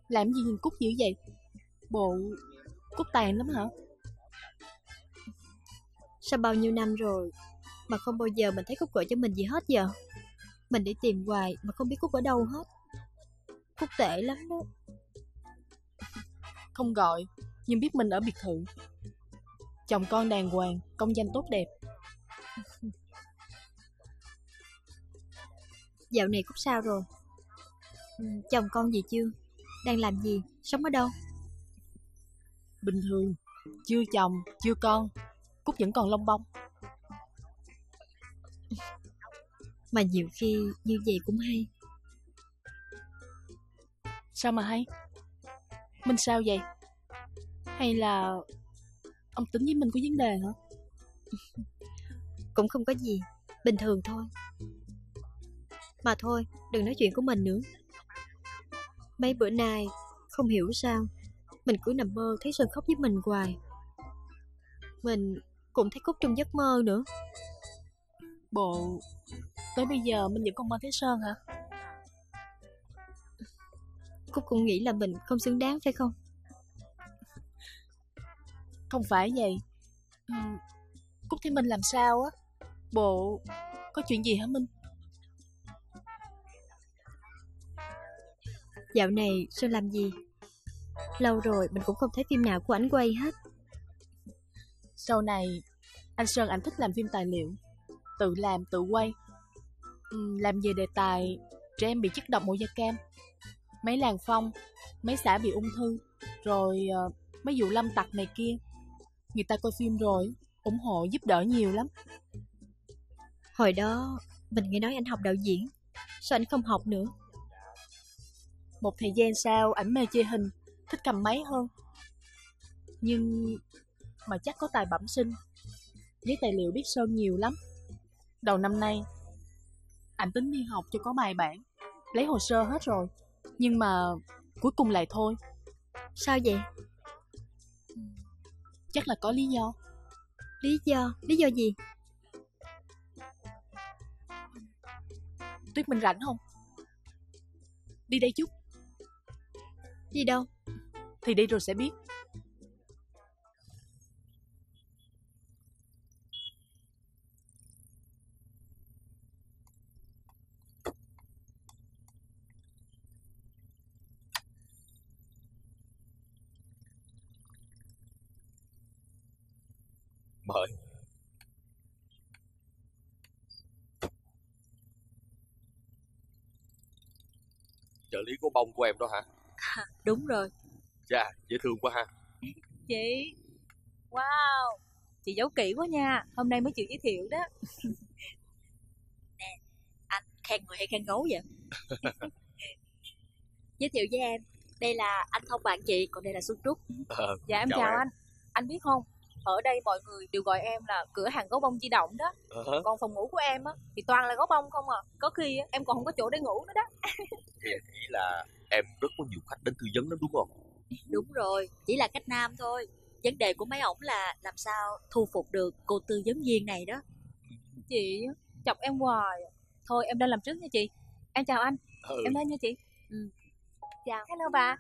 Làm gì nhìn Cúc dữ vậy? Bộ Cúc tàn lắm hả? Sao bao nhiêu năm rồi mà không bao giờ mình thấy Cúc gọi cho mình gì hết giờ? Mình đi tìm hoài mà không biết Cúc ở đâu hết. Cúc tệ lắm đó. Không gọi, nhưng biết mình ở biệt thự. Chồng con đàng hoàng, công danh tốt đẹp. Dạo này Cúc sao rồi? Chồng con gì chưa? Đang làm gì? Sống ở đâu? Bình thường, chưa chồng, chưa con, Cúc vẫn còn lông bông. Mà nhiều khi như vậy cũng hay. Sao mà hay? Minh sao vậy? Hay là ông tính với mình có vấn đề hả? Cũng không có gì, bình thường thôi. Mà thôi, đừng nói chuyện của mình nữa. Mấy bữa nay không hiểu sao mình cứ nằm mơ thấy Sơn khóc với mình hoài. Mình cũng thấy Cúc trong giấc mơ nữa. Bộ tới bây giờ mình vẫn còn mơ thấy Sơn hả? Cúc cũng nghĩ là mình không xứng đáng phải không? Không phải vậy. Cúc thấy mình làm sao á? Bộ có chuyện gì hả Minh? Dạo này Sơn làm gì? Lâu rồi mình cũng không thấy phim nào của ảnh quay hết. Sau này anh Sơn ảnh thích làm phim tài liệu, tự làm tự quay. Làm về đề tài trẻ em bị chất độc màu da cam, mấy làng phong, mấy xã bị ung thư, rồi mấy vụ lâm tặc này kia. Người ta coi phim rồi ủng hộ giúp đỡ nhiều lắm. Hồi đó mình nghe nói anh học đạo diễn, sao anh không học nữa? Một thời gian sau ảnh mê chơi hình, thích cầm máy hơn. Nhưng mà chắc có tài bẩm sinh, với tài liệu biết Sơn nhiều lắm. Đầu năm nay ảnh tính đi học cho có bài bản, lấy hồ sơ hết rồi, nhưng mà cuối cùng lại thôi. Sao vậy? Chắc là có lý do. Lý do? Lý do gì? Tuyết Minh rảnh không? Đi đây chút. Đi đâu? Thì đi rồi sẽ biết. Mời. Trợ lý của bông của em đó hả? Đúng rồi. Chà, dễ thương quá ha. Chị, wow, chị giấu kỹ quá nha, hôm nay mới chịu giới thiệu đó. Nè, anh khen người hay khen gấu vậy? Giới thiệu với em, đây là anh Thông bạn chị, còn đây là Xuân Trúc. Dạ em chào anh. Anh biết không, ở đây mọi người đều gọi em là cửa hàng gấu bông di động đó. Còn phòng ngủ của em á thì toàn là gấu bông không à. Có khi em còn không có chỗ để ngủ nữa đó. Thì anh nghĩ là em rất có nhiều khách đến tư vấn lắm đúng không? Đúng rồi, chỉ là cách nam thôi. Vấn đề của mấy ổng là làm sao thu phục được cô tư vấn viên này đó. Chị chọc em hoài. Thôi em đang làm trước nha chị. Em chào anh. Em lên nha chị. Chào. Hello bà.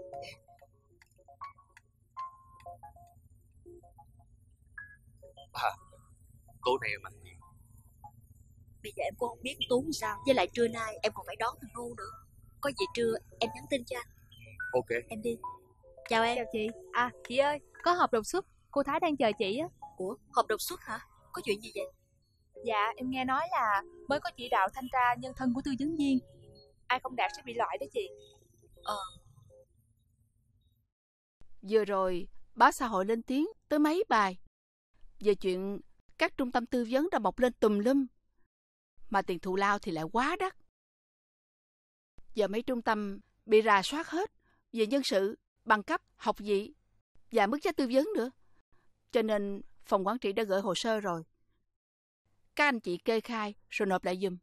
Tối nay em ăn gì? Bây giờ em cũng không biết Tú sao. Với lại trưa nay em còn phải đón thằng Nu nữa. Có gì trưa em nhắn tin cho anh. Ok. Em đi. Chào em. Chào chị. À chị ơi, có hộp đột xuất, cô Thái đang chờ chị á. Ủa, hộp đột xuất hả? Có chuyện gì vậy? Dạ em nghe nói là mới có chỉ đạo thanh tra nhân thân của tư vấn viên. Ai không đạt sẽ bị loại đó chị. Vừa rồi, báo xã hội lên tiếng tới mấy bài về chuyện các trung tâm tư vấn đã mọc lên tùm lum, mà tiền thù lao thì lại quá đắt. Giờ mấy trung tâm bị rà soát hết về nhân sự, bằng cấp, học vị và mức giá tư vấn nữa. Cho nên phòng quản trị đã gửi hồ sơ rồi. Các anh chị kê khai rồi nộp lại giùm.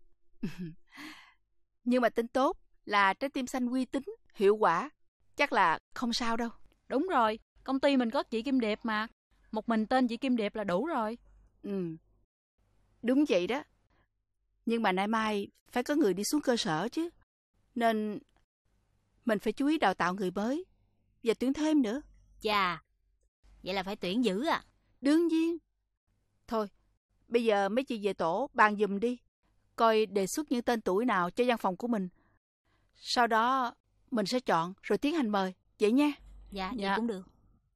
Nhưng mà tin tốt là trái tim xanh uy tín, hiệu quả, chắc là không sao đâu. Đúng rồi, công ty mình có chị Kim Điệp mà. Một mình tên chị Kim Điệp là đủ rồi. Đúng vậy đó. Nhưng mà nay mai phải có người đi xuống cơ sở chứ. Nên Mình phải chú ý đào tạo người mới và tuyển thêm nữa. Chà, vậy là phải tuyển dữ à? Đương nhiên. Thôi, bây giờ mấy chị về tổ bàn giùm đi. Coi đề xuất những tên tuổi nào cho văn phòng của mình. Sau đó mình sẽ chọn rồi tiến hành mời. Vậy nha. Dạ, vậy cũng được.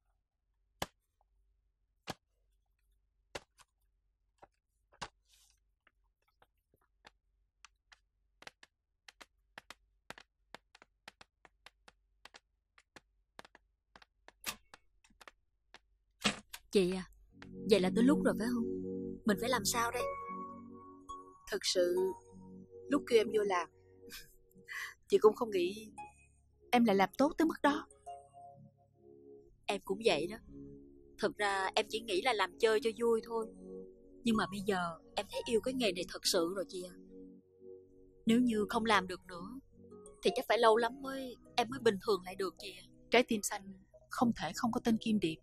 Chị à, vậy là tới lúc rồi phải không? Mình phải làm sao đây? Thực sự, lúc kêu em vô làm, chị cũng không nghĩ em lại làm tốt tới mức đó. Em cũng vậy đó. Thực ra em chỉ nghĩ là làm chơi cho vui thôi. Nhưng mà bây giờ em thấy yêu cái nghề này thật sự rồi chị à. Nếu như không làm được nữa thì chắc phải lâu lắm em mới bình thường lại được chị à. Trái tim xanh không thể không có tên Kim Điệp.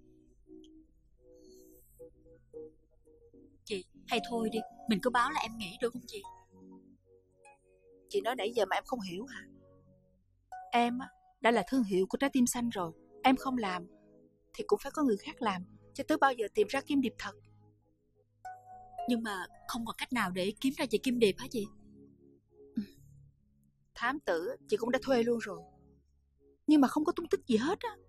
Chị, hay thôi đi, mình cứ báo là em nghỉ được không chị? Chị nói nãy giờ mà em không hiểu hả? Em đã là thương hiệu của trái tim xanh rồi. Em không làm thì cũng phải có người khác làm, cho tới bao giờ tìm ra Kim Điệp thật. Nhưng mà không còn cách nào để kiếm ra chị Kim Điệp hả chị? Thám tử chị cũng đã thuê luôn rồi, nhưng mà không có tung tích gì hết á.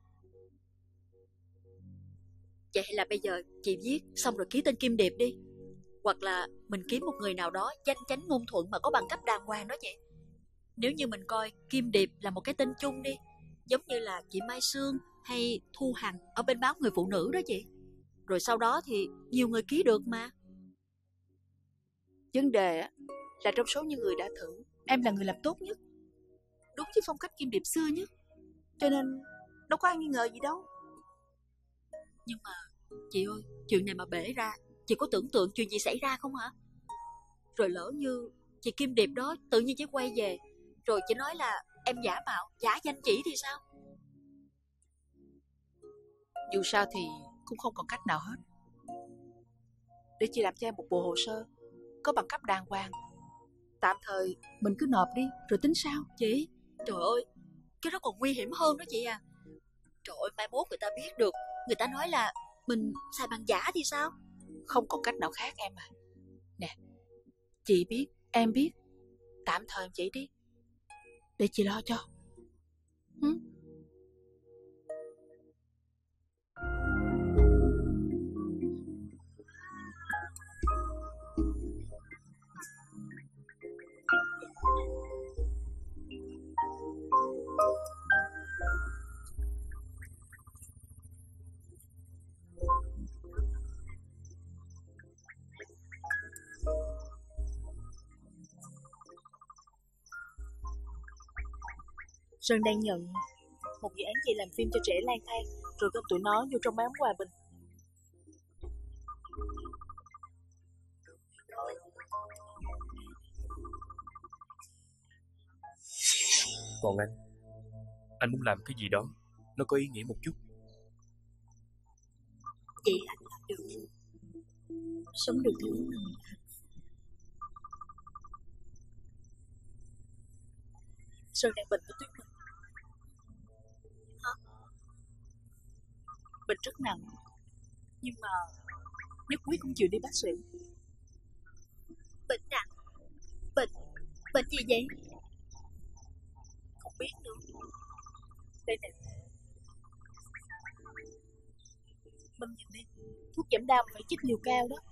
Vậy hay là bây giờ chị viết xong rồi ký tên Kim Điệp đi. Hoặc là mình kiếm một người nào đó danh chánh ngôn thuận mà có bằng cấp đàng hoàng đó chị. Nếu như mình coi Kim Điệp là một cái tên chung đi, giống như là chị Mai Sương hay Thu Hằng ở bên báo Người Phụ Nữ đó chị. Rồi sau đó thì nhiều người ký được mà. Vấn đề là trong số những người đã thử, em là người làm tốt nhất, đúng với phong cách Kim Điệp xưa nhất, cho nên đâu có ai nghi ngờ gì đâu. Nhưng mà chị ơi, chuyện này mà bể ra, chị có tưởng tượng chuyện gì xảy ra không hả? Rồi lỡ như chị Kim Điệp đó tự nhiên chỉ quay về, rồi chị nói là em giả mạo, giả danh chị thì sao? Dù sao thì cũng không còn cách nào hết. Để chị làm cho em một bộ hồ sơ có bằng cấp đàng hoàng. Tạm thời mình cứ nộp đi rồi tính sao. Chị, trời ơi, cái đó còn nguy hiểm hơn đó chị à. Trời ơi, mai mốt người ta biết được, người ta nói là mình xài bằng giả thì sao? Không còn cách nào khác em à. Nè, chị biết, em biết, tạm thời vậy đi, để chị lo cho. Sơn đang nhận một dự án chị làm phim cho trẻ lang thang, rồi gom tụi nó vô trong máng hòa bình. Còn anh muốn làm cái gì đó nó có ý nghĩa một chút. Chị anh làm được, sống được thứ mình. Sơn đang bệnh với Tuyết Minh. Hả? Bệnh rất nặng, nhưng mà nhất quyết cũng chịu đi bác sĩ. Bệnh nặng? Bệnh gì vậy? Không biết nữa. Đây nè, Minh nhìn đi, thuốc giảm đau phải chích liều cao đó.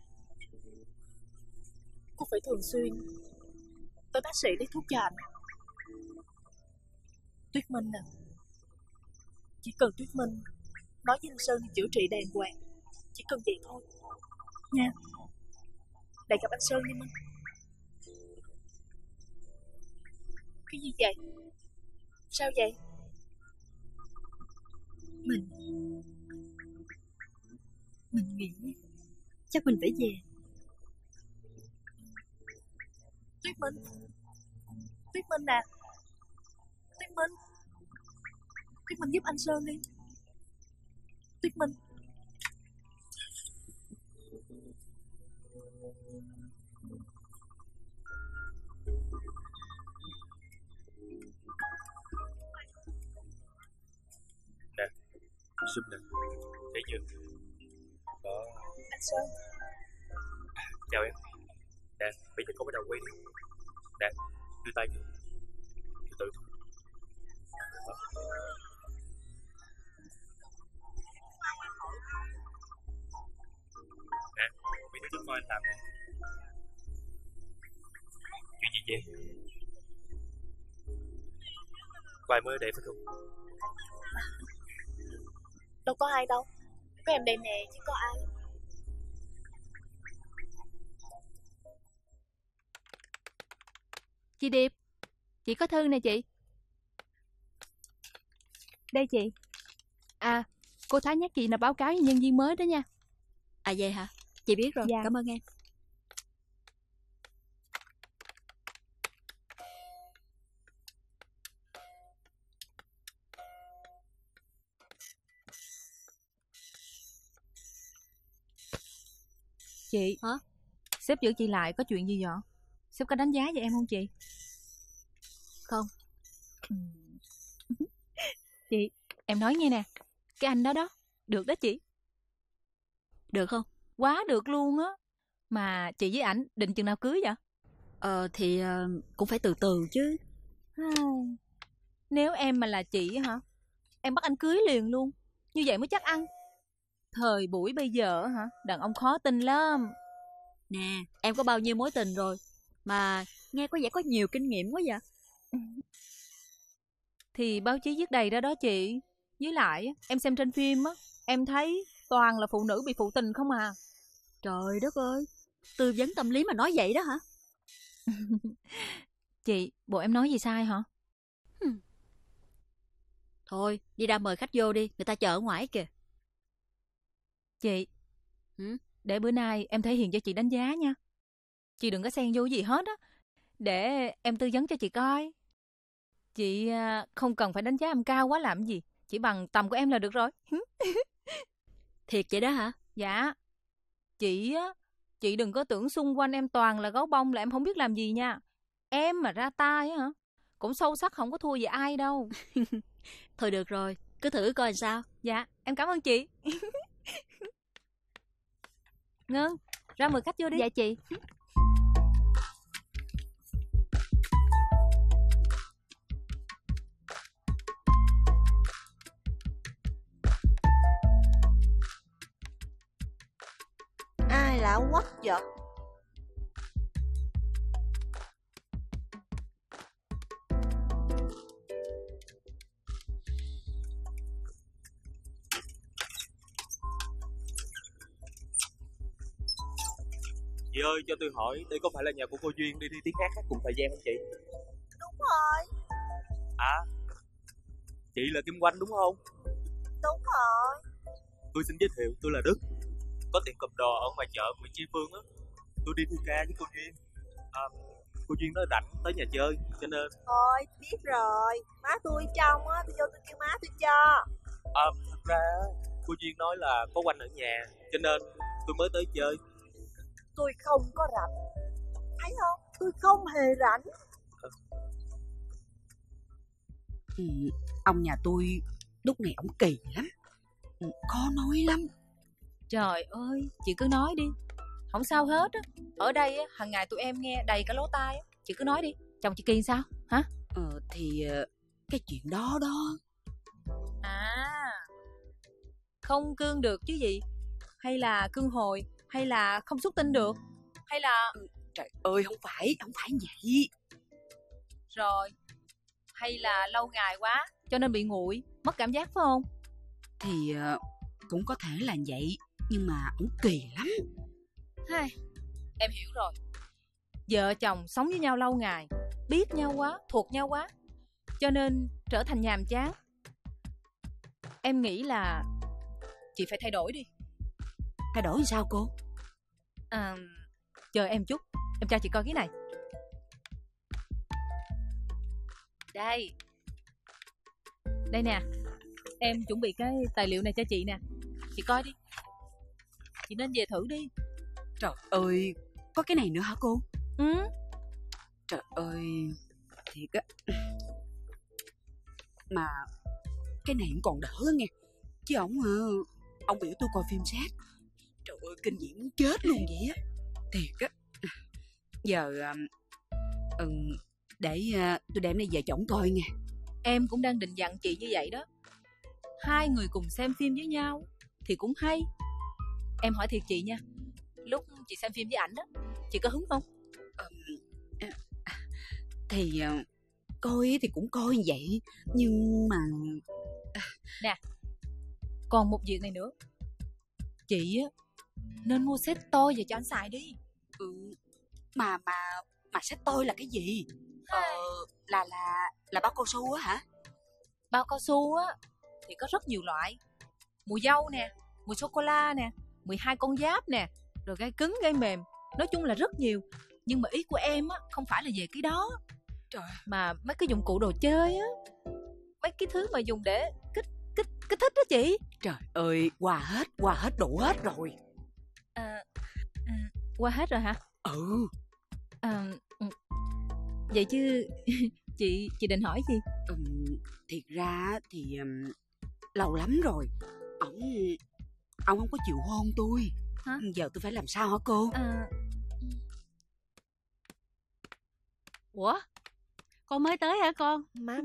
Cô phải thường xuyên tới bác sĩ lấy thuốc cho anh. Tuyết Minh nè, chỉ cần Tuyết Minh nói với anh Sơn chữa trị đàng hoàng, chỉ cần vậy thôi nha. Lại gặp anh Sơn đi Minh. Cái gì vậy? Sao vậy? Mình nghĩ chắc mình phải về. Tuyết Minh, Tuyết Minh nè, Tuyết Minh, Tuyết Minh giúp anh Sơn đi. Tuyết Minh. Sum nè, thấy chưa? Đó. Anh Sơn. Chào em. Nè, bây giờ có bắt đầu quay đi. Nè, đưa tay vô. Từ từ thôi. Đó. Nè, bây giờ trước coi anh làm nè. Chuyện gì vậy? Có ai mới ở đây phải không? Đâu có ai đâu. Có em đây nè chứ có ai. Chị Điệp, chị có thư nè chị. Đây chị. À, cô Thái nhắc chị là báo cáo với nhân viên mới đó nha. À vậy hả? Chị biết rồi, Dạ. cảm ơn em. Chị. Hả? Sếp giữ chị lại có chuyện gì vậy? Sếp có đánh giá về em không chị? Không. Chị, em nói nghe nè. Cái anh đó đó, được đó chị. Được không? Quá được luôn á. Mà chị với ảnh định chừng nào cưới vậy? Thì cũng phải từ từ chứ. Nếu em mà là chị hả, em bắt anh cưới liền luôn. Như vậy mới chắc ăn. Thời buổi bây giờ hả, đàn ông khó tin lắm. Nè, em có bao nhiêu mối tình rồi mà nghe có vẻ có nhiều kinh nghiệm quá vậy. Thì báo chí viết đầy ra đó chị. Với lại em xem trên phim á, em thấy toàn là phụ nữ bị phụ tình không à. Trời đất ơi, tư vấn tâm lý mà nói vậy đó hả? Chị, bộ em nói gì sai hả? Thôi, đi ra mời khách vô đi, người ta chờ ở ngoài kìa. Chị, để bữa nay em thể hiện cho chị đánh giá nha. Chị đừng có xen vô gì hết á. Để em tư vấn cho chị coi. Chị không cần phải đánh giá em cao quá làm gì. Chỉ bằng tầm của em là được rồi. Thiệt vậy đó hả? Dạ. Chị đừng có tưởng xung quanh em toàn là gấu bông là em không biết làm gì nha. Em mà ra tay hả, cũng sâu sắc không có thua gì ai đâu. Thôi được rồi, cứ thử coi sao. Dạ, em cảm ơn chị. Ngân, ra mời khách vô đi. Dạ chị. Ai lạ quắc vậy? Chị ơi, cho tôi hỏi, đây có phải là nhà của cô Duyên đi thi tiếng hát cùng thời gian không chị? Đúng rồi. À, chị là Kim Oanh đúng không? Đúng rồi. Tôi xin giới thiệu, tôi là Đức. Có tiệm cầm đồ ở ngoài chợ Nguyễn Tri Phương á. Tôi đi thi ca với cô Duyên. Cô Duyên nói rảnh tới nhà chơi, cho nên... Thôi, biết rồi. Má tôi trong á, tôi vô tôi kêu má tôi cho. Thật ra cô Duyên nói là có Oanh ở nhà, cho nên tôi mới tới chơi. Tôi không có rảnh. Thấy không? Tôi không hề rảnh. Ông nhà tôi lúc này ổng kỳ lắm, khó nói lắm. Trời ơi, chị cứ nói đi, không sao hết á. Ở đây á, hàng ngày tụi em nghe đầy cả lỗ tai á. Chị cứ nói đi, chồng chị Kỳ sao hả? Thì cái chuyện đó đó. À, không cương được chứ gì? Hay là cương hồi? Hay là không xuất tinh được? Hay là... Trời ơi, không phải vậy. Rồi, hay là lâu ngày quá cho nên bị nguội, mất cảm giác phải không? Thì cũng có thể là vậy, nhưng mà ổng kỳ lắm. Em hiểu rồi. Vợ chồng sống với nhau lâu ngày, biết nhau quá, thuộc nhau quá, cho nên trở thành nhàm chán. Em nghĩ là chị phải thay đổi đi. Thay đổi sao cô? Chờ em chút, em cho chị coi cái này. Đây nè, em chuẩn bị cái tài liệu này cho chị nè. Chị coi đi. Chị nên về thử đi. Trời ơi, có cái này nữa hả cô? Trời ơi, thiệt á. Mà cái này cũng còn đỡ nghe. Chứ ông biểu tôi coi phim sad. Trời ơi, kinh dị muốn chết luôn vậy á. Thiệt á. Giờ để tôi đem đi về chổng coi nha. Em cũng đang định dặn chị như vậy đó. Hai người cùng xem phim với nhau thì cũng hay. Em hỏi thiệt chị nha, lúc chị xem phim với ảnh đó, chị có hứng không? Thì coi thì cũng coi như vậy, nhưng mà nè, còn một việc này nữa. Chị á nên mua set toy về cho anh xài đi. Mà set toy là cái gì? Là bao cao su á hả? Bao cao su á thì có rất nhiều loại. Mùi dâu nè, mùi sô-cô-la nè, 12 con giáp nè, rồi gai cứng gai mềm. Nói chung là rất nhiều. Nhưng mà ý của em á không phải là về cái đó. Trời. Mà mấy cái dụng cụ đồ chơi á, mấy cái thứ mà dùng để kích thích đó chị. Trời ơi, qua hết đủ hết rồi. Qua hết rồi hả? Vậy chứ chị định hỏi gì? Thiệt ra thì lâu lắm rồi ông không có chịu hôn tôi. Hả? Giờ tôi phải làm sao hả cô? Ủa? Con mới tới hả con? Má.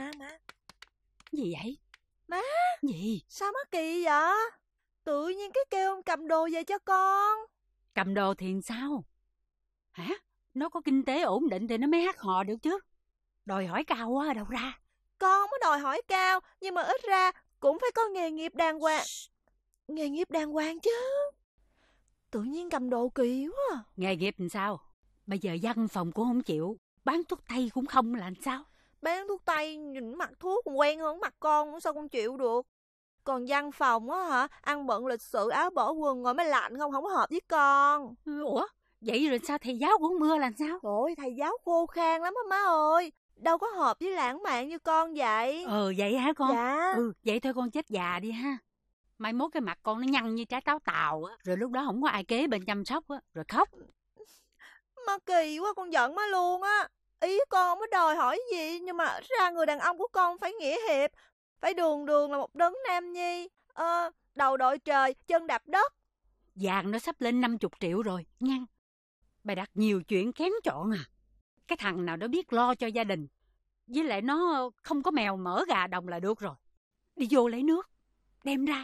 Gì vậy? Má. Gì? Sao má kỳ vậy? Tự nhiên cái kêu ông cầm đồ về cho con. Cầm đồ thì sao? Hả? Nó có kinh tế ổn định thì nó mới hát hò được chứ. Đòi hỏi cao quá ở đâu ra? Con mới đòi hỏi cao, nhưng mà ít ra cũng phải có nghề nghiệp đàng hoàng. Nghề nghiệp đàng hoàng chứ. Tự nhiên cầm đồ kỳ quá à. Nghề nghiệp làm sao? Bây giờ văn phòng cũng không chịu, bán thuốc tây cũng không là làm sao? Bán thuốc tây nhìn mặt thuốc còn quen hơn mặt con, sao con chịu được. Còn văn phòng á hả, ăn bận lịch sự áo bỏ quần ngồi máy lạnh không hợp với con. Ủa? Vậy rồi sao thầy giáo cũng mưa làm sao? Ôi thầy giáo khô khan lắm á má ơi. Đâu có hợp với lãng mạn như con vậy. Vậy hả con? Dạ. Vậy thôi con chết già đi ha. Mai mốt cái mặt con nó nhăn như trái táo tàu á, rồi lúc đó không có ai kế bên chăm sóc á, rồi khóc. Má kỳ quá, con giận má luôn á. Ý con mới đòi hỏi gì, nhưng mà ít ra người đàn ông của con phải nghĩa hiệp, phải đường là một đấng nam nhi. Đầu đội trời, chân đạp đất. Vàng nó sắp lên 50 triệu rồi, nhăn. Bà đặt nhiều chuyện kén chọn à. Cái thằng nào đó biết lo cho gia đình, với lại nó không có mèo mỡ gà đồng là được rồi. Đi vô lấy nước, đem ra.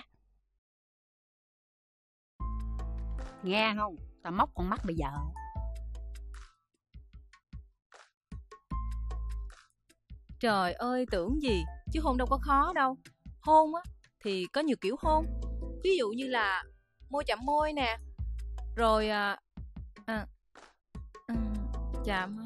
Nghe không? Tao móc con mắt bây giờ. Trời ơi, tưởng gì, chứ hôn đâu có khó đâu. Hôn á thì có nhiều kiểu hôn. Ví dụ như là môi chạm môi nè, rồi chạm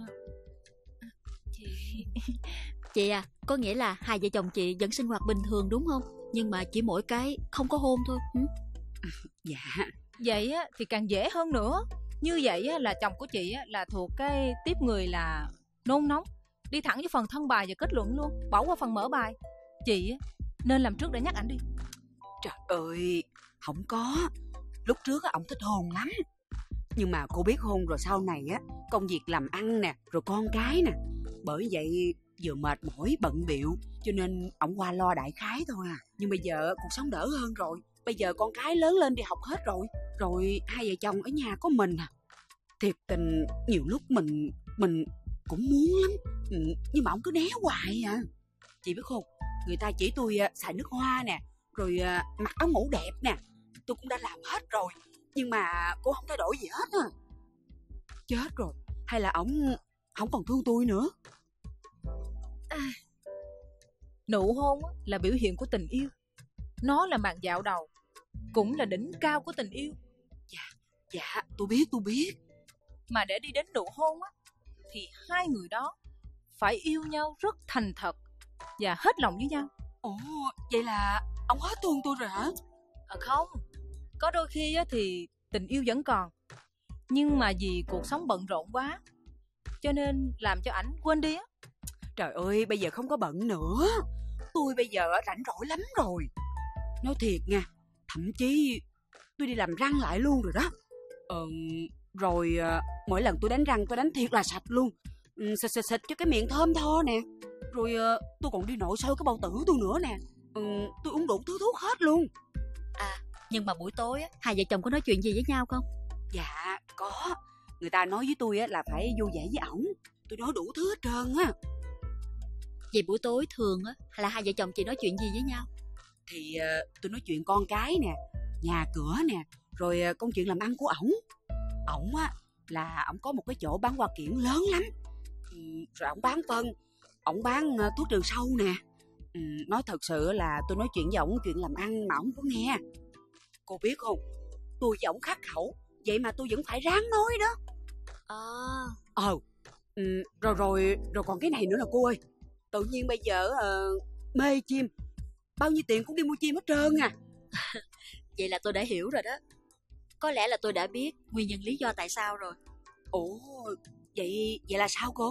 Chị à, có nghĩa là hai vợ chồng chị vẫn sinh hoạt bình thường đúng không? Nhưng mà chỉ mỗi cái không có hôn thôi. Dạ. Vậy á thì càng dễ hơn nữa. Như vậy á là chồng của chị á là thuộc cái tiếp người là nôn nóng, đi thẳng với phần thân bài và kết luận luôn, bỏ qua phần mở bài. Chị á nên làm trước để nhắc ảnh đi. Trời ơi, không có. Lúc trước á ổng thích hôn lắm, nhưng mà cô biết hôn rồi sau này á, công việc làm ăn nè, rồi con cái nè, bởi vậy vừa mệt mỏi bận bịu, cho nên ổng qua lo đại khái thôi à. Nhưng bây giờ cuộc sống đỡ hơn rồi, bây giờ con cái lớn lên đi học hết rồi hai vợ chồng ở nhà có mình à. Thiệt tình nhiều lúc mình cũng muốn lắm, nhưng mà ổng cứ né hoài à. Chị biết không, người ta chỉ tôi xài nước hoa nè, rồi mặc áo ngủ đẹp nè, tôi cũng đã làm hết rồi, nhưng mà cô không thay đổi gì hết à. Chết rồi, hay là ổng còn thương tôi nữa. Nụ hôn là biểu hiện của tình yêu. Nó là màn dạo đầu, cũng là đỉnh cao của tình yêu. Dạ, tôi biết. Mà để đi đến nụ hôn á, thì hai người đó phải yêu nhau rất thành thật và hết lòng với nhau. Ồ, vậy là ông hết thương tôi rồi hả? Không, có đôi khi á, thì tình yêu vẫn còn, nhưng mà vì cuộc sống bận rộn quá, cho nên làm cho ảnh quên đi á. Trời ơi, bây giờ không có bận nữa. Tôi bây giờ rảnh rỗi lắm rồi. Nói thiệt nha, thậm chí tôi đi làm răng lại luôn rồi đó. Rồi mỗi lần tôi đánh răng tôi đánh thiệt là sạch luôn, xịt cho cái miệng thơm tho nè. Rồi tôi còn đi nội soi cái bao tử tôi nữa nè. Tôi uống đủ thứ thuốc hết luôn. À, nhưng mà buổi tối á, hai vợ chồng có nói chuyện gì với nhau không? Dạ có. Người ta nói với tôi á là phải vui vẻ với ổng. Tôi nói đủ thứ hết trơn á. Vậy buổi tối thường á là hai vợ chồng chị nói chuyện gì với nhau? Thì tôi nói chuyện con cái nè, nhà cửa nè, rồi công chuyện làm ăn của ổng. Ổng á là ổng có một cái chỗ bán hoa kiển lớn lắm. Rồi ổng bán phân, ổng bán thuốc trừ sâu nè. Nói thật sự là tôi nói chuyện với ổng chuyện làm ăn mà ổng có nghe. Cô biết không, tôi với ổng khắc khẩu, vậy mà tôi vẫn phải ráng nói đó. Rồi còn cái này nữa là cô ơi. Tự nhiên bây giờ mê chim, bao nhiêu tiền cũng đi mua chim hết trơn à. Vậy là tôi đã hiểu rồi đó. Có lẽ là tôi đã biết nguyên nhân lý do tại sao rồi. Ủa, vậy là sao cô?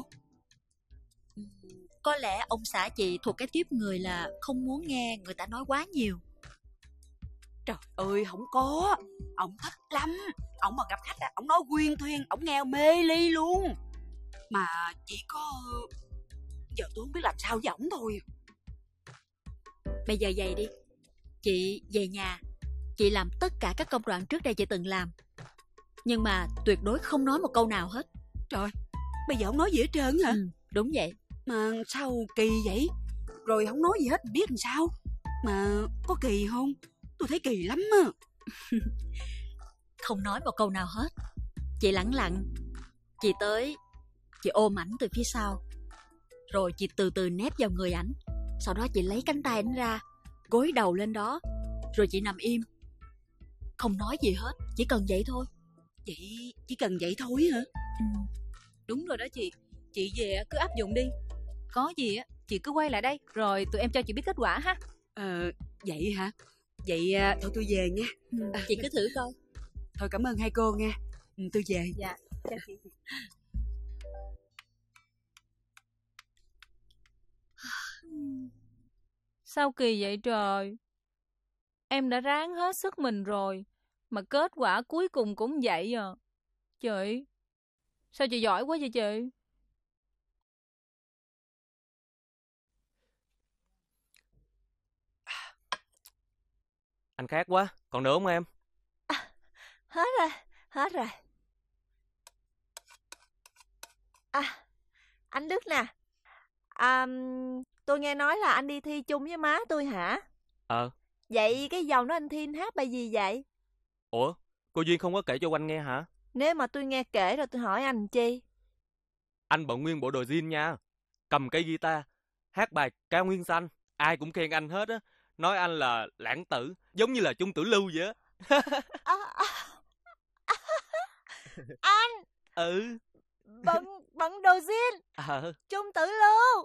Có lẽ ông xã chị thuộc cái tiếp người là không muốn nghe người ta nói quá nhiều. Trời ơi, không có. Ông thích lắm. Ông mà gặp khách ông nói quyên thuyên, ông nghe mê ly luôn. Mà chỉ có giờ tôi không biết làm sao với ổng thôi. Bây giờ vậy đi, chị về nhà, chị làm tất cả các công đoạn trước đây chị từng làm, nhưng mà tuyệt đối không nói một câu nào hết. Trời, bây giờ không nói gì hết trơn hả? Đúng vậy. Mà sao kỳ vậy? Rồi không nói gì hết biết làm sao? Mà có kỳ không? Tôi thấy kỳ lắm á. Không nói một câu nào hết. Chị lẳng lặng, chị tới, chị ôm ảnh từ phía sau, rồi chị từ từ nép vào người ảnh. Sau đó chị lấy cánh tay ảnh ra, gối đầu lên đó, rồi chị nằm im, không nói gì hết. Chỉ cần vậy thôi. Vậy chỉ cần vậy thôi hả? Đúng rồi đó chị. Chị về cứ áp dụng đi. Có gì á chị cứ quay lại đây, rồi tụi em cho chị biết kết quả ha. Vậy hả? Vậy thôi tôi về nha. Chị cứ thử coi. Thôi cảm ơn hai cô nha. Tôi về. Dạ, chào chị. Sao kỳ vậy trời? Em đã ráng hết sức mình rồi, mà kết quả cuối cùng cũng vậy à. Chị, sao chị giỏi quá vậy chị? Anh khát quá, còn nữa không em? Hết rồi. Anh Đức nè. Tôi nghe nói là anh đi thi chung với má tôi hả? Vậy cái vòng đó anh thi anh hát bài gì vậy? Ủa, cô Duyên không có kể cho Oanh nghe hả? Nếu mà tôi nghe kể rồi tôi hỏi anh chi? Anh bận nguyên bộ đồ jean nha, cầm cây guitar, hát bài Cao Nguyên Xanh. Ai cũng khen anh hết á, nói anh là lãng tử, giống như là Chung Tử Lưu vậy á. Anh bận đồ jean, Chung Tử Lưu.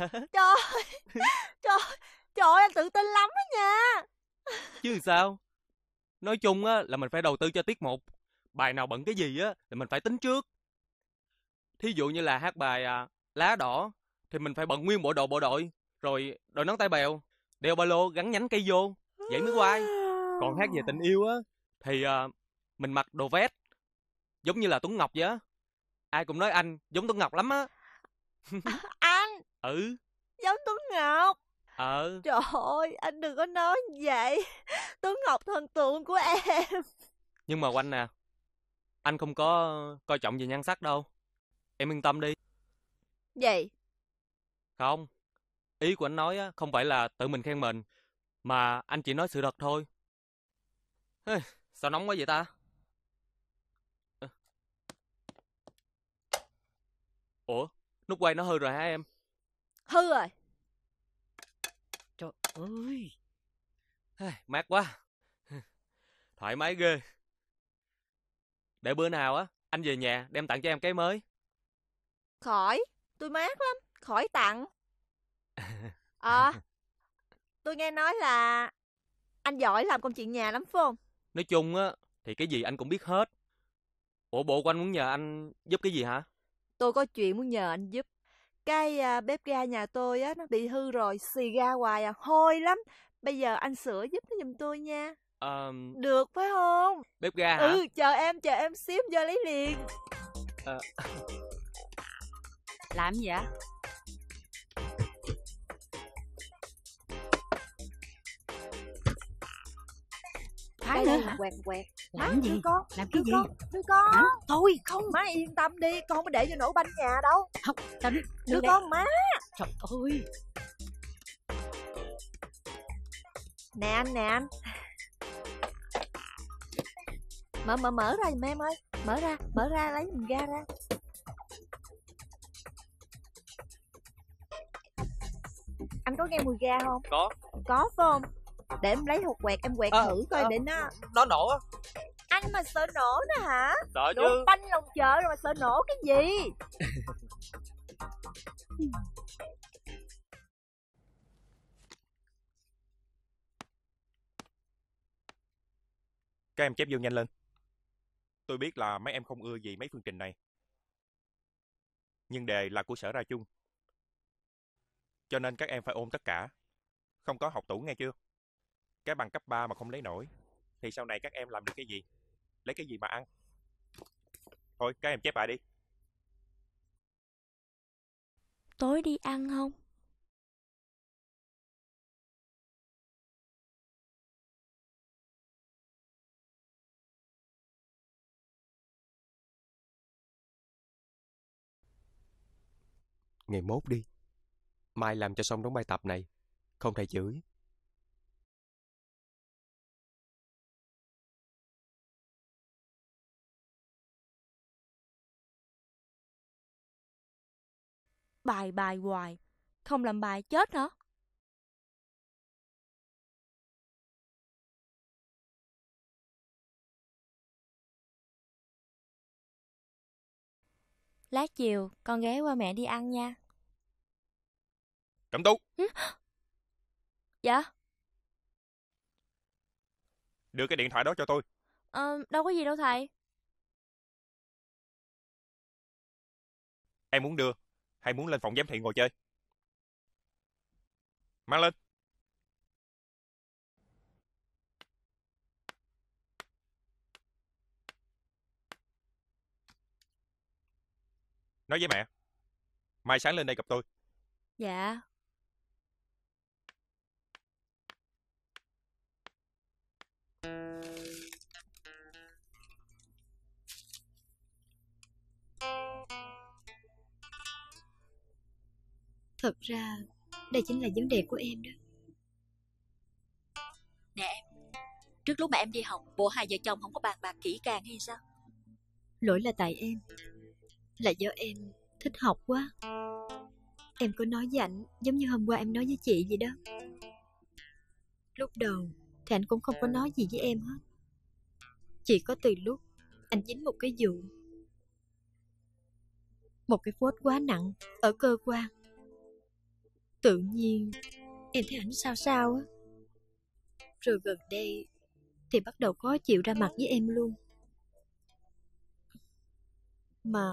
Trời ơi, anh tự tin lắm đó nha. Chứ sao? Nói chung á là mình phải đầu tư cho tiết mục. Bài nào bận cái gì á thì mình phải tính trước. Thí dụ như là hát bài Lá Đỏ thì mình phải bận nguyên bộ đội, rồi đội nón tay bèo, đeo ba lô gắn nhánh cây vô, vậy mới quay. Còn hát về tình yêu á thì mình mặc đồ vest giống như là Tuấn Ngọc vậy á. Ai cũng nói anh giống Tuấn Ngọc lắm á. Anh giống Tuấn Ngọc. Trời ơi, anh đừng có nói vậy. Tuấn Ngọc thần tượng của em. Nhưng mà Oanh nè, anh không có coi trọng về nhan sắc đâu. Em yên tâm đi. Gì? Không, ý của anh nói á không phải là tự mình khen mình, mà anh chỉ nói sự thật thôi. Sao nóng quá vậy ta? Ủa, nút quay nó hư rồi hả em? Hư rồi. Trời ơi, mát quá. Thoải mái ghê. Để bữa nào á anh về nhà đem tặng cho em cái mới. Khỏi, tôi mát lắm, khỏi tặng. Tôi nghe nói là anh giỏi làm công chuyện nhà lắm phải không? Nói chung á thì cái gì anh cũng biết hết. Ủa, bộ của anh muốn nhờ anh giúp cái gì hả? Tôi có chuyện muốn nhờ anh giúp. Cái bếp ga nhà tôi á nó bị hư rồi, xì ga hoài à, hôi lắm. Bây giờ anh sửa giúp nó giùm tôi nha. Được phải không? Bếp ga hả? Chờ em xíu vô lấy liền. Làm gì vậy? Quánh đây nữa hả? quẹt quẹt. Làm gì? Thưa con, Làm cái gì? thưa con. Hả? Thôi Không, má yên tâm đi, con không có để vô nổ banh nhà đâu. không, tao Thưa đừng con má. Trời ơi. Nè anh. Mở ra giùm em ơi. Mở ra lấy mình ga ra. Anh có nghe mùi ga không? Có phải không? Để em lấy hột quẹt em quẹt thử coi để nó nổ á. Anh mà sợ nổ nữa hả? Sợ Nổ chứ. banh lòng chợ rồi mà sợ nổ cái gì? Các em chép vô nhanh lên. Tôi biết là mấy em không ưa gì mấy phương trình này, nhưng đề là của Sở Ra Chung, cho nên các em phải ôn tất cả. Không có học tủ nghe chưa? Cái bằng cấp 3 mà không lấy nổi thì sau này các em làm được cái gì? Lấy cái gì mà ăn? Thôi các em chép lại đi. Tối đi ăn không? Ngày mốt đi. Mai làm cho xong đống bài tập này. Không thầy chửi. Bài hoài. Không làm bài chết hả? Lát chiều con ghé qua mẹ đi ăn nha. Cẩm Tú. Dạ? Đưa cái điện thoại đó cho tôi. Đâu có gì đâu thầy. Em muốn đưa hay muốn lên phòng giám thị ngồi chơi? Mang lên. Nói với mẹ, mai sáng lên đây gặp tôi. Dạ. Thật ra đây chính là vấn đề của em đó. Nè em, trước lúc mà em đi học, bộ hai vợ chồng không có bàn bạc kỹ càng hay sao? Lỗi là tại em. Là do em thích học quá. Em có nói với ảnh giống như hôm qua em nói với chị vậy đó. Lúc đầu thì anh cũng không có nói gì với em hết. Chỉ có từ lúc anh dính một cái vụ, một cái phốt quá nặng ở cơ quan, tự nhiên em thấy ảnh sao á. Rồi gần đây thì bắt đầu khó chịu ra mặt với em luôn. Mà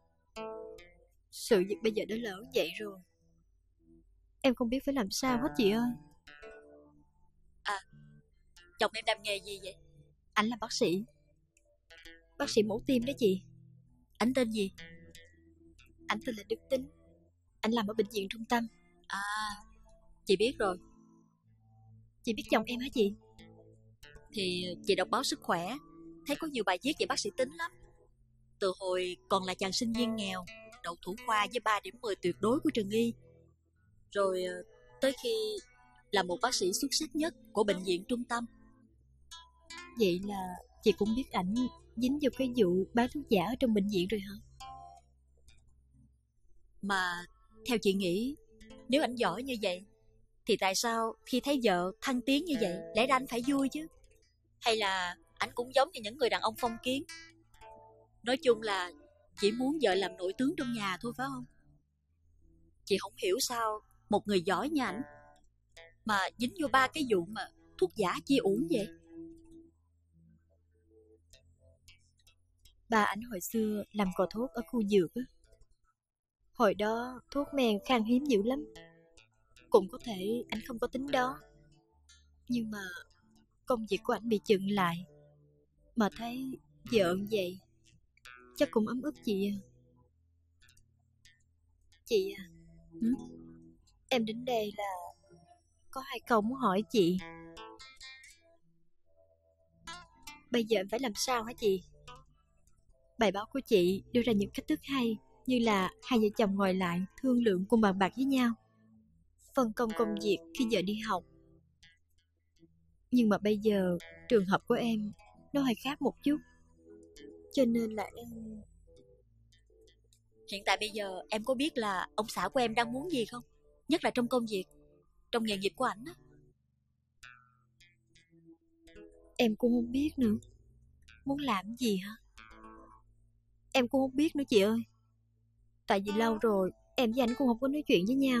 sự việc bây giờ đã lỡ vậy rồi, em không biết phải làm sao hết chị ơi. À, chồng em làm nghề gì vậy? Ảnh là bác sĩ. Bác sĩ mổ tim đó chị. Ảnh tên gì? Ảnh tên là Đức Tính. Ảnh làm ở bệnh viện trung tâm. À, chị biết rồi. Chị biết chồng em hả chị? Thì chị đọc báo Sức Khỏe, thấy có nhiều bài viết về bác sĩ Tính lắm. Từ hồi còn là chàng sinh viên nghèo, đậu thủ khoa với 3 điểm 10 tuyệt đối của trường y. Rồi tới khi là một bác sĩ xuất sắc nhất của bệnh viện trung tâm. Vậy là chị cũng biết ảnh dính vào cái vụ bán thuốc giả ở trong bệnh viện rồi hả? Mà theo chị nghĩ, nếu ảnh giỏi như vậy thì tại sao khi thấy vợ thăng tiến như vậy, lẽ ra anh phải vui chứ? Hay là ảnh cũng giống như những người đàn ông phong kiến, nói chung là chỉ muốn vợ làm nội tướng trong nhà thôi phải không? Chị không hiểu sao một người giỏi như ảnh mà dính vô 3 cái vụ mà thuốc giả chia uổng vậy. Ba ảnh hồi xưa làm cò thuốc ở khu dược á. Hồi đó thuốc men khan hiếm dữ lắm. Cũng có thể anh không có tính đó, nhưng mà công việc của anh bị chững lại. Mà thấy vợ vậy chắc cũng ấm ức chị à. Chị à, em đến đây là có hai câu muốn hỏi chị. Bây giờ em phải làm sao hả chị? Bài báo của chị đưa ra những cách thức hay, như là hai vợ chồng ngồi lại thương lượng cùng bàn bạc với nhau, phân công công việc khi giờ đi học. Nhưng mà bây giờ trường hợp của em nó hơi khác một chút, cho nên là em... Hiện tại bây giờ em có biết là ông xã của em đang muốn gì không? Nhất là trong công việc, trong nghề nghiệp của ảnh á. Em cũng không biết nữa. Muốn làm gì hả? Em cũng không biết nữa chị ơi. Tại vì lâu rồi em với anh cũng không có nói chuyện với nhau.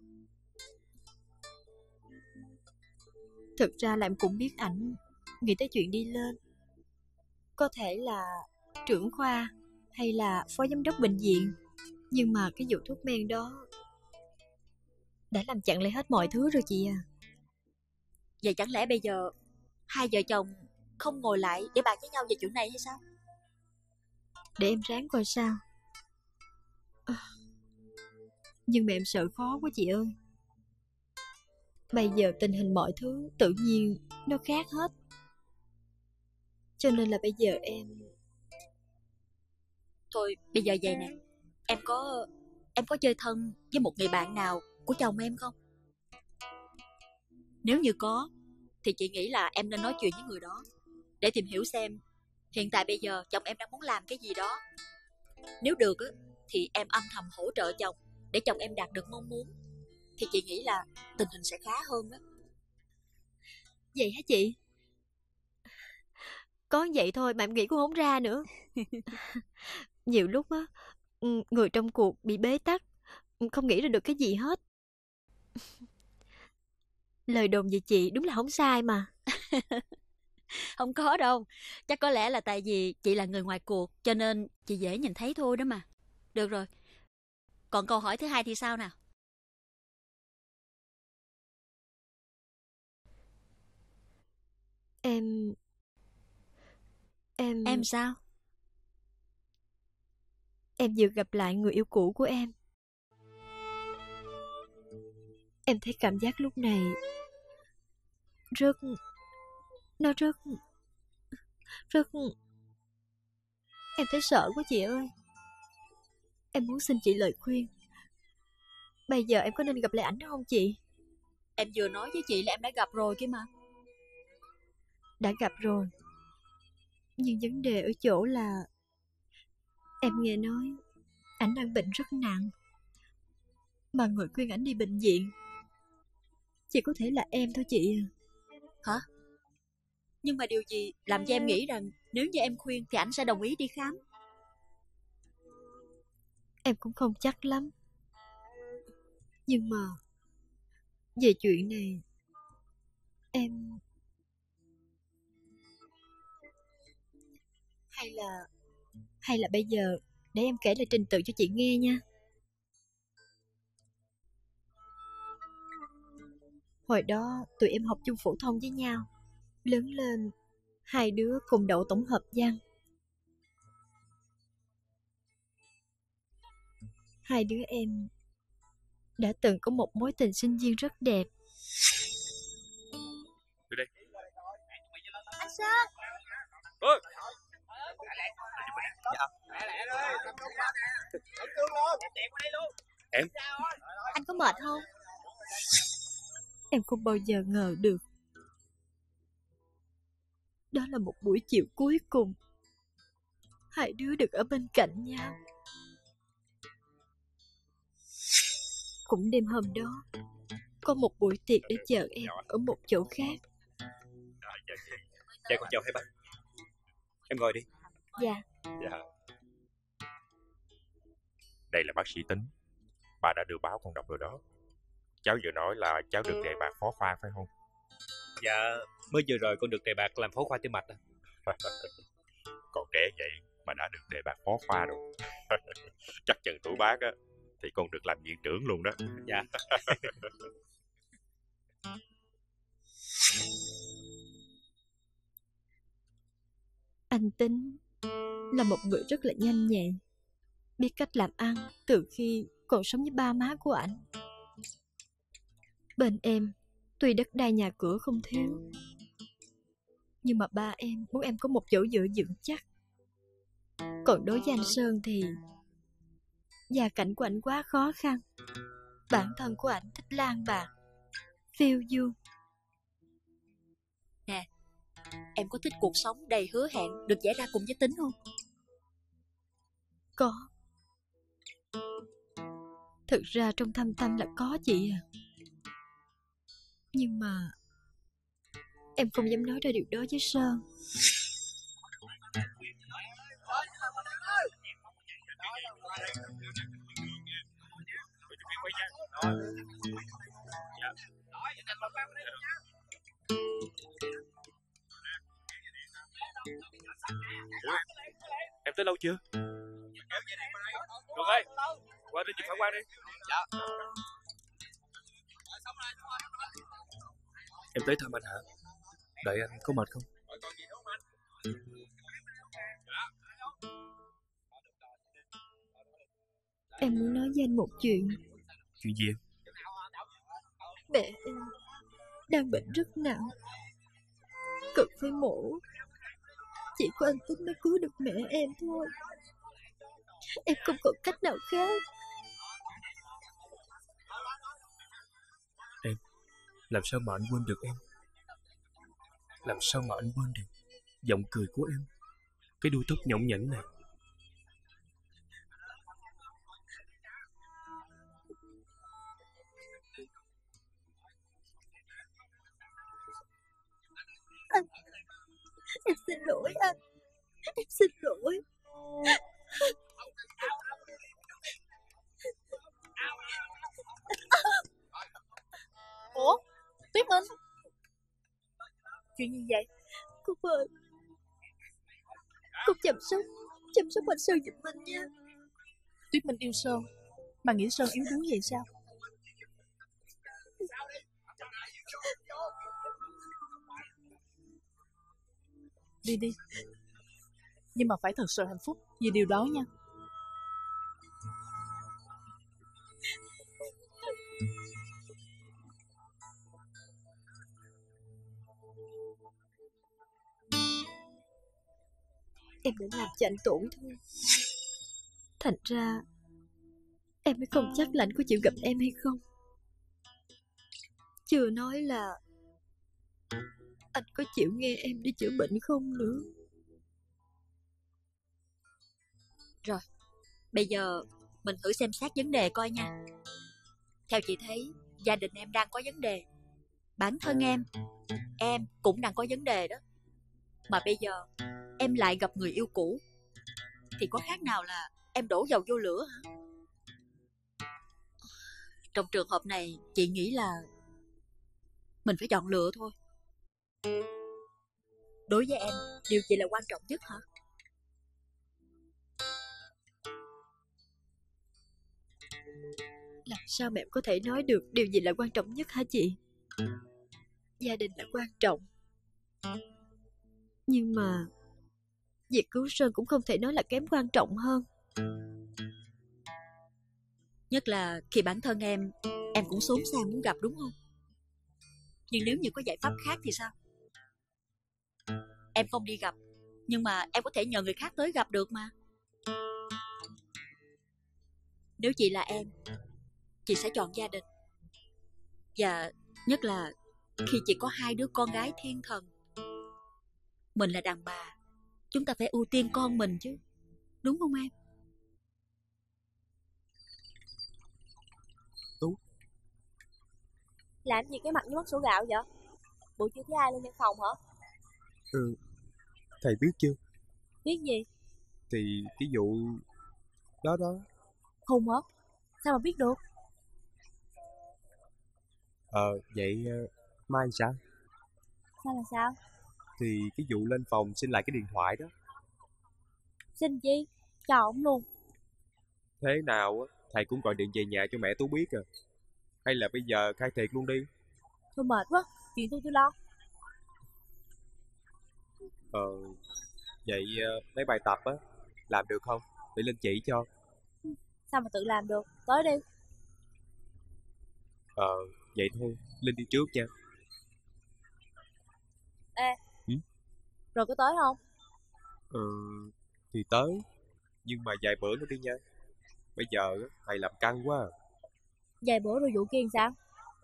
Thực ra là em cũng biết ảnh nghĩ tới chuyện đi lên, có thể là trưởng khoa hay là phó giám đốc bệnh viện. Nhưng mà cái vụ thuốc men đó đã làm chặn lại hết mọi thứ rồi chị à. Vậy chẳng lẽ bây giờ hai vợ chồng không ngồi lại để bàn với nhau về chuyện này hay sao? Để em ráng coi sao. Nhưng mà em sợ khó quá chị ơi. Bây giờ tình hình mọi thứ tự nhiên nó khác hết, cho nên là bây giờ em... Thôi bây giờ vậy nè, em có chơi thân với một người bạn nào của chồng em không? Nếu như có thì chị nghĩ là em nên nói chuyện với người đó để tìm hiểu xem hiện tại bây giờ chồng em đang muốn làm cái gì đó. Nếu được á, thì em âm thầm hỗ trợ chồng để chồng em đạt được mong muốn, thì chị nghĩ là tình hình sẽ khá hơn đó. Vậy hả chị? Có vậy thôi mà em nghĩ cũng không ra nữa. Nhiều lúc á, người trong cuộc bị bế tắc, không nghĩ ra được cái gì hết. Lời đồn về chị đúng là không sai mà. Không có đâu, chắc có lẽ là tại vì chị là người ngoài cuộc cho nên chị dễ nhìn thấy thôi đó mà. Được rồi, còn câu hỏi thứ hai thì sao nào? Em sao? Em vừa gặp lại người yêu cũ của em. Em thấy cảm giác lúc này rất... Em thấy sợ quá chị ơi. Em muốn xin chị lời khuyên. Bây giờ em có nên gặp lại ảnh không chị? Em vừa nói với chị là em đã gặp rồi kia mà. Đã gặp rồi, nhưng vấn đề ở chỗ là em nghe nói ảnh đang bệnh rất nặng, mà người khuyên ảnh đi bệnh viện chỉ có thể là em thôi chị à. Hả? Nhưng mà điều gì làm cho em nghĩ rằng nếu như em khuyên thì ảnh sẽ đồng ý đi khám? Em cũng không chắc lắm. Nhưng mà về chuyện này em... Hay là bây giờ để em kể lại trình tự cho chị nghe nha. Hồi đó tụi em học chung phổ thông với nhau, lớn lên hai đứa cùng đậu tổng hợp văn. Hai đứa em đã từng có một mối tình sinh viên rất đẹp. Đưa đây. Anh Sơn. Ôi. Em. Anh có mệt không? Em không bao giờ ngờ được đó là một buổi chiều cuối cùng hai đứa được ở bên cạnh nhau. Cũng đêm hôm đó có một buổi tiệc để chờ em ở một chỗ khác. Dạ con chào hai bác. Em ngồi đi. Dạ. Dạ. Đây là bác sĩ Tính. Bà đã đưa báo con đọc rồi đó. Cháu vừa nói là cháu được đề bạt phó khoa phải không? Dạ, mới vừa rồi con được đề bạt làm phó khoa tim mạch. Còn trẻ vậy mà đã được đề bạt phó khoa rồi. Chắc chừng tuổi bác á thì con được làm viện trưởng luôn đó. Dạ. Anh Tính là một người rất là nhanh nhẹn, biết cách làm ăn từ khi còn sống với ba má của ảnh. Bên em tuy đất đai nhà cửa không thiếu, Nhưng mà ba em muốn em có một chỗ dựa vững chắc. Còn đối với anh Sơn thì gia cảnh của ảnh quá khó khăn. Bản thân của ảnh thích lang bạc, phiêu du. Nè, em có thích cuộc sống đầy hứa hẹn được vẽ ra cùng với Tính không? Có. Thực ra trong thâm tâm là có chị à. Nhưng mà em không dám nói ra điều đó với Sơn. Em tới lâu chưa? Cường ơi, qua đây chụp phản quang đi. Dạ. Em tới thăm anh hả? Đợi anh có mệt không? Em muốn nói với anh một chuyện. Chuyện gì em? Mẹ em đang bệnh rất nặng, cần phải mổ. Chỉ có anh Tính mới cứu được mẹ em thôi. Em không còn cách nào khác. Em, làm sao mà anh quên được em? Làm sao mà anh quên được giọng cười của em, cái đuôi tóc nhõng nhảnh này? Anh, em xin lỗi anh. Em xin lỗi. Ủa, Tuyết Minh, chuyện gì vậy? Cúc ơi, Cúc chăm sóc anh Sơn giùm mình nha. Tuyết Minh yêu Sơn, mà nghĩ Sơn yếu đuối vậy sao? Đi đi, nhưng mà phải thật sự hạnh phúc vì điều đó nha. Em đã làm cho anh tổn thương, thành ra em mới không chắc là anh có chịu gặp em hay không. Chưa nói là anh có chịu nghe em đi chữa bệnh không nữa. Rồi, bây giờ mình thử xem xét vấn đề coi nha. Theo chị thấy, gia đình em đang có vấn đề. Bản thân em cũng đang có vấn đề đó. Mà bây giờ em lại gặp người yêu cũ, thì có khác nào là em đổ dầu vô lửa hả? Trong trường hợp này, chị nghĩ là mình phải chọn lựa thôi. Đối với em, điều gì là quan trọng nhất hả? Làm sao mà em có thể nói được điều gì là quan trọng nhất hả chị? Gia đình là quan trọng, nhưng mà việc cứu Sơn cũng không thể nói là kém quan trọng hơn. Nhất là khi bản thân em cũng xốn sang muốn gặp, đúng không? Nhưng nếu như có giải pháp khác thì sao? Em không đi gặp, nhưng mà em có thể nhờ người khác tới gặp được mà. Nếu chị là em, chị sẽ chọn gia đình. Và nhất là khi chị có 2 đứa con gái thiên thần. Mình là đàn bà, chúng ta phải ưu tiên con mình chứ, đúng không em? Tú, làm gì cái mặt như mất sổ gạo vậy? Bộ chưa thấy ai lên văn phòng hả? Thầy biết chưa? Biết gì? Thì cái vụ đó. Hùng hả? Sao mà biết được? Vậy mai sao? Sao là sao? Thì cái vụ lên phòng xin lại cái điện thoại đó. Xin chi? Cho ổng luôn. Thế nào thầy cũng gọi điện về nhà cho mẹ Tú biết à? Hay là bây giờ khai thiệt luôn đi? Tôi mệt quá, chuyện tôi lo. Vậy mấy bài tập làm được không? Để Linh chỉ cho. Sao mà tự làm được? Tới đi. Vậy thôi, Linh đi trước nha. Ê, Rồi có tới không? Thì tới. Nhưng mà vài bữa nữa đi nha. Bây giờ thầy làm căng quá. Vài bữa rồi vụ kia làm sao?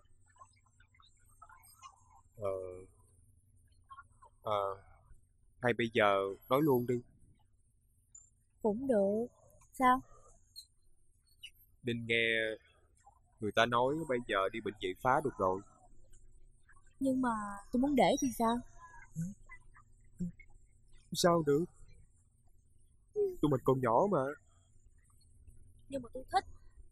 Hay bây giờ nói luôn đi. Cũng được. Sao? Đinh nghe người ta nói bây giờ đi bệnh viện phá được rồi. Nhưng mà tôi muốn để thì sao? Sao được? Tụi mình còn nhỏ mà. Nhưng mà tôi thích.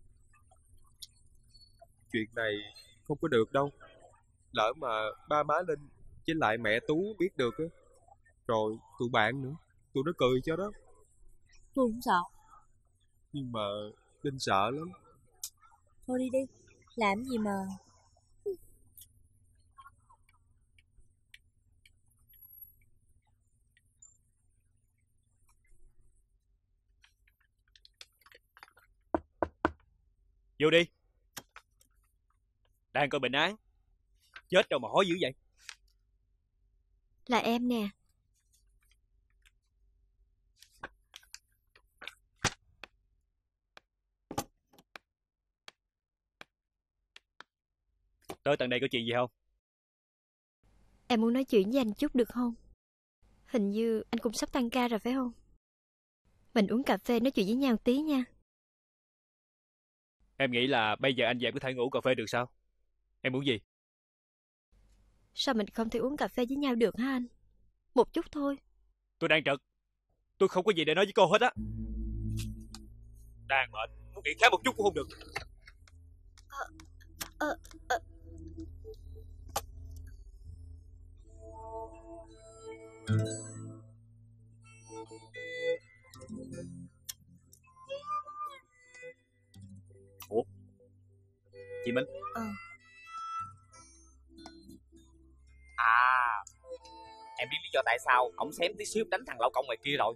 Chuyện này không có được đâu. Lỡ mà ba má Linh với lại mẹ Tú biết được á, rồi tụi bạn nữa, tụi nó cười cho đó. Tôi cũng sợ. Nhưng mà Linh sợ lắm. Thôi đi đi. Làm gì mà. Vô đi. Đang coi bệnh án. Chết đâu mà hối dữ vậy. Là em nè. Tới tận đây có chuyện gì không? Em muốn nói chuyện với anh chút được không? Hình như anh cũng sắp tăng ca rồi phải không? Mình uống cà phê nói chuyện với nhau tí nha. Em nghĩ là bây giờ anh và em có thể ngủ cà phê được sao? Em muốn gì? Sao mình không thể uống cà phê với nhau được hả anh? Một chút thôi. Tôi đang trực. Tôi không có gì để nói với cô hết á. Đang mệt, muốn nghĩ khác một chút cũng không được. Ủa? Chị Minh? À, em biết lý do tại sao ổng xém tí xíu đánh thằng lão công ngoài kia rồi.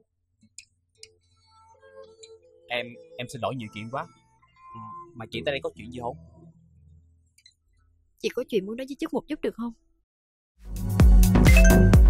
Em xin lỗi nhiều chuyện quá. Mà chị tới đây có chuyện gì không? Chị có chuyện muốn nói với Chức một chút được không?